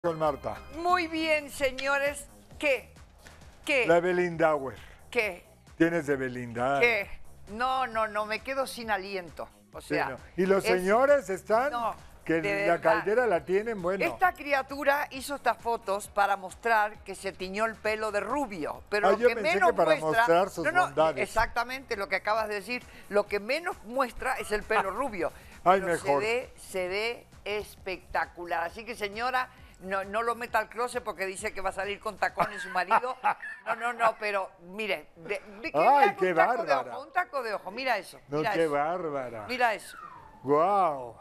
Con Marta. Muy bien, señores. ¿Qué? ¿Qué? La Belindauer. ¿Qué? Tienes de Belinda. ¿Qué? No, me quedo sin aliento. O sea, Sí, no. Y los señores están, no, que de la verdad. caldera la tienen, bueno. Esta criatura hizo estas fotos para mostrar que se tiñó el pelo de rubio, pero lo yo que pensé menos que para muestra, mostrar sus bondades. exactamente lo que acabas de decir, lo que menos muestra es el pelo rubio. Ay, pero mejor. se ve espectacular. Así que, señora, no lo meta al closet porque dice que va a salir con tacones su marido. No, pero mire, Ay, qué un taco de bárbara. ojo, un taco de ojo, mira eso. No, Mira qué eso, bárbara. mira eso. Guau.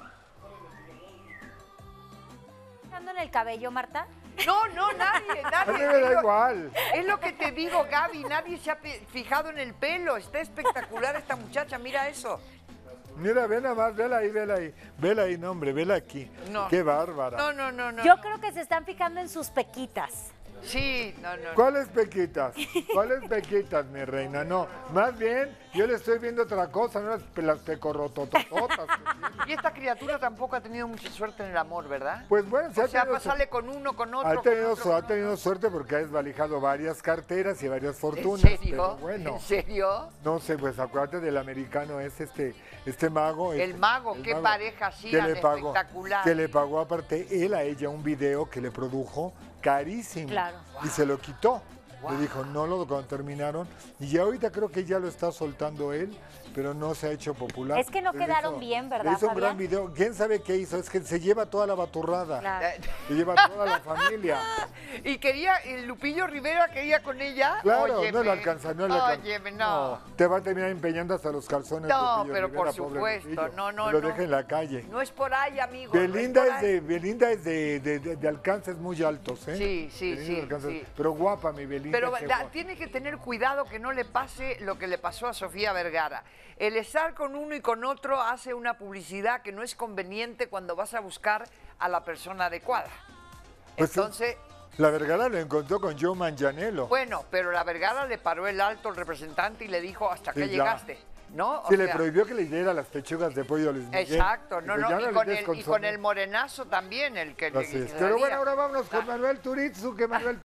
¿Ando en el cabello, Marta? No, nadie. A mí me da igual. Es lo que te digo, Gaby, nadie se ha fijado en el pelo. Está espectacular esta muchacha, mira eso. Mira, ve nada más, vela ahí, vela ahí. Vela ahí, no, hombre, vela aquí. No. Qué bárbara. No. Yo creo que se están fijando en sus pequitas. Sí, no. ¿Cuáles pequitas? ¿Cuáles pequitas, mi reina? No, más bien, yo le estoy viendo otra cosa, no las pecorrototototas. Y esta criatura tampoco ha tenido mucha suerte en el amor, ¿verdad? Pues bueno, O sea, sale con uno, con otro. ha tenido suerte porque ha desvalijado varias carteras y varias fortunas. ¿En serio? Pero bueno, ¿En serio? no sé, pues acuérdate del americano, es este mago. El mago, qué pareja así tan espectacular. Que le pagó aparte él a ella un video que le produjo carísimo. Claro. Y se lo quitó. Le dijo, no lo cuando terminaron. Y ya ahorita creo que ya lo está soltando él, pero no se ha hecho popular. Es que no Pero quedaron bien, ¿verdad, hizo un gran Fabián? video. ¿Quién sabe qué hizo? Es que se lleva toda la baturrada. Claro. Se lleva toda la familia. Y el Lupillo Rivera quería con ella. Claro, Óyeme, no lo alcanza, no lo alcanza. Óyeme, no. Te va a terminar empeñando hasta los calzones. No, Lupillo pero Rivera, por pobre supuesto, Lupillo. no. Lo deja en la calle. No es por ahí, amigo. Belinda no es es de alcances muy altos, ¿eh? Sí, Belinda de alcances- sí. Pero guapa, mi Belinda. Pero qué guapa. tiene que tener cuidado que no le pase lo que le pasó a Sofía Vergara. El estar con uno y con otro hace una publicidad que no es conveniente cuando vas a buscar a la persona adecuada. Pues, Entonces, La Vergara lo encontró con Joe Manganiello. bueno, pero la Vergara le paró el alto al representante y le dijo, ¿hasta Sí, qué ya. llegaste? ¿No? O Sí, le sea, prohibió que le diera las pechugas de pollo a Luis Miguel. exacto, Dijo, "Ya y le con, des y con consomé". el morenazo también, el que Así que es. salía. Pero bueno, ahora vámonos con Manuel Turizo, que Manuel